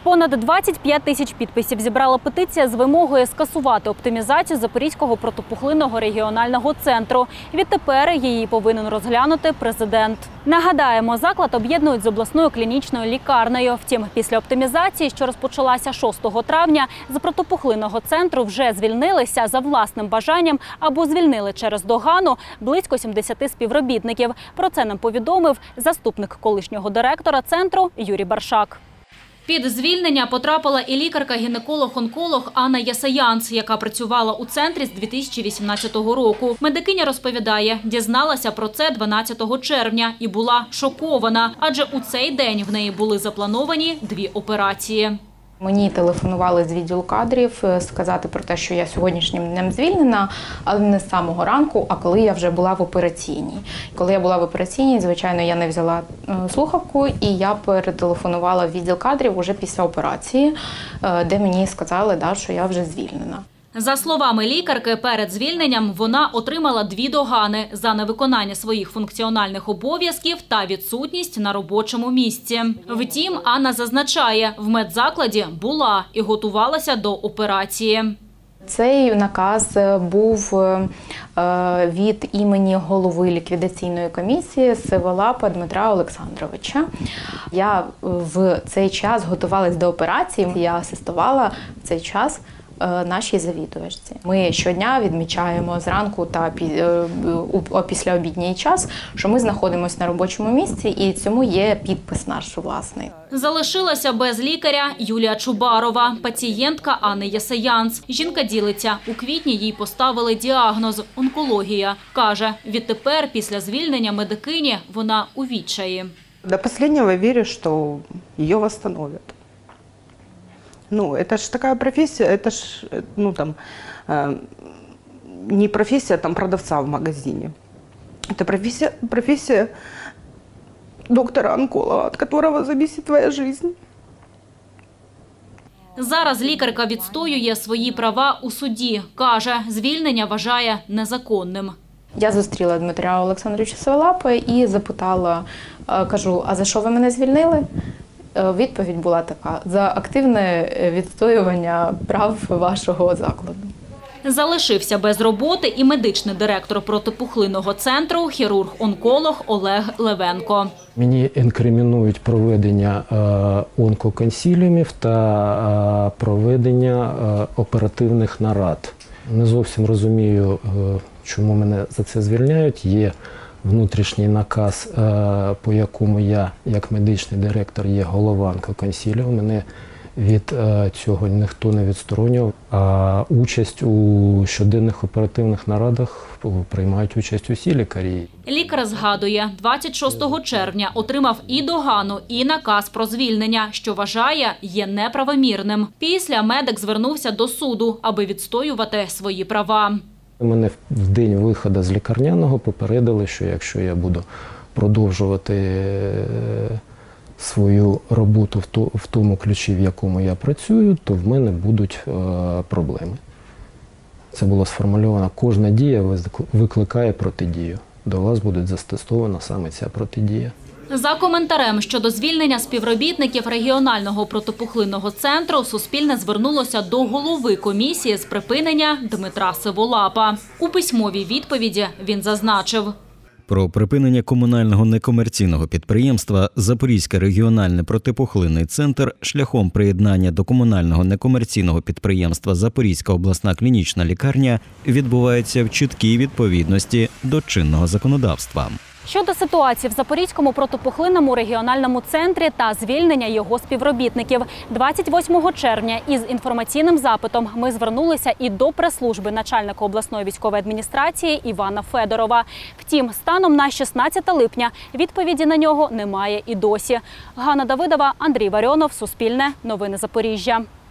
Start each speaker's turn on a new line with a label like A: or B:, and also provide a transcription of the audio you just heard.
A: Понад 25 тисяч підписів зібрала петиція з вимогою скасувати оптимізацію Запорізького протипухлинного регіонального центру. Відтепер її повинен розглянути президент. Нагадаємо, заклад об'єднують з обласною клінічною лікарнею. Втім, після оптимізації, що розпочалася 6 травня, з протипухлинного центру вже звільнилися за власним бажанням або звільнили через догану близько 70 співробітників. Про це нам повідомив заступник колишнього директора центру Юрій Баршак. Під звільнення потрапила і лікарка-гінеколог-онколог Анна Ясаянц, яка працювала у центрі з 2018 року. Медикиня розповідає, дізналася про це 12 червня і була шокована, адже у цей день в неї були заплановані 2 операції.
B: Мені телефонували з відділу кадрів сказати про те, що я сьогоднішнім днем звільнена, але не з самого ранку, а коли я вже була в операційній. Коли я була в операційній, звичайно, я не взяла слухавку і я перетелефонувала в відділ кадрів уже після операції, де мені сказали, що я вже звільнена.
A: За словами лікарки, перед звільненням вона отримала 2 догани за невиконання своїх функціональних обов'язків та відсутність на робочому місці. Втім, Анна зазначає, в медзакладі була і готувалася до операції.
B: Цей наказ був від імені голови ліквідаційної комісії Сиволапа Дмитра Олександровича. Я в цей час готувалась до операції, я асистувала в цей час нашій завідувачці. Ми щодня відмічаємо зранку та післяобідній час, що ми знаходимося на робочому місці, і цьому є підпис наш власний.
A: Залишилася без лікаря Юлія Чубарова, пацієнтка Анни Ясаянц. Жінка ділиться, у квітні їй поставили діагноз – онкологія. Каже, відтепер після звільнення медикині вона у відчаї.
C: До останнього вірю, що її відновлять. Это ж такая профессия, это ж, не профессия продавца в магазине. Это профессия доктора-онколога, от которого зависит твоя жизнь.
A: Зараз лікарка відстоює свої права у суді. Каже, звільнення вважає незаконним.
B: Я зустріла Дмитра Олександровича Сиволапа і запитала, кажу, а за що ви мене звільнили? Відповідь була така – за активне відстоювання прав вашого закладу.
A: Залишився без роботи і медичний директор протипухлинного центру, хірург-онколог Олег Левенко.
D: Мені інкримінують проведення онкоконсиліумів та проведення оперативних нарад. Не зовсім розумію, чому мене за це звільняють. Є внутрішній наказ, по якому я, як медичний директор, є голова онкоконсиліуму. Мене від цього ніхто не відсторонював. А участь у щоденних оперативних нарадах приймають участь усі лікарі.
A: Лікар згадує, 26 червня отримав і догану, і наказ про звільнення, що вважає, є неправомірним. Після медик звернувся до суду, аби відстоювати свої права.
D: Мене в день виходу з лікарняного попередили, що якщо я буду продовжувати свою роботу в тому ключі, в якому я працюю, то в мене будуть проблеми. Це було сформульовано. Кожна дія викликає протидію. До вас буде застосована саме ця протидія.
A: За коментарем щодо звільнення співробітників регіонального протипухлинного центру Суспільне звернулося до голови комісії з припинення Дмитра Сиволапа. У письмовій відповіді він зазначив:
E: про припинення комунального некомерційного підприємства «Запорізький регіональний протипухлинний центр» шляхом приєднання до комунального некомерційного підприємства «Запорізька обласна клінічна лікарня» відбувається в чіткій відповідності до чинного законодавства.
A: Щодо ситуації в Запорізькому протипухлинному регіональному центрі та звільнення його співробітників. 28 червня із інформаційним запитом ми звернулися і до прес-служби начальника обласної військової адміністрації Івана Федорова. Втім, станом на 16 липня відповіді на нього немає і досі. Ганна Давидова, Андрій Варіонов, Суспільне, Новини Запоріжжя.